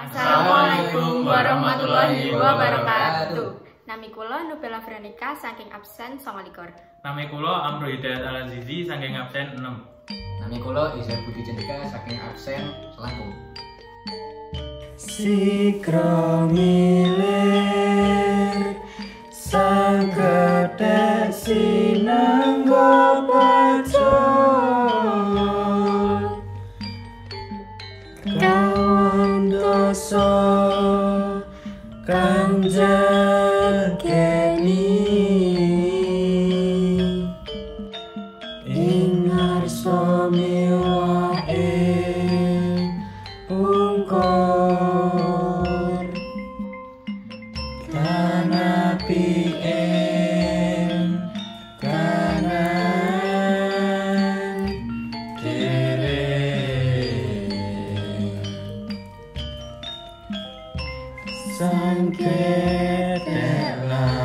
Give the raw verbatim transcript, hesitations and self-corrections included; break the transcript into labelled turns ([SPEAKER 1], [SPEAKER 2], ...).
[SPEAKER 1] Assalamualaikum warahmatullahi wabarakatuh. Nami kula Nubela Veronica saking absen songolikur.
[SPEAKER 2] Nami kula Amro Hidayat Al-Azizi saking absen enam.
[SPEAKER 3] Nami kula Iza Budi Cendika saking absen selangkung.
[SPEAKER 4] Sikro milir sanggetek sinenggo pacul kawan dosa kang jageni ing ngarsa miwae ungkur tanapi ing kanan dereng sangketek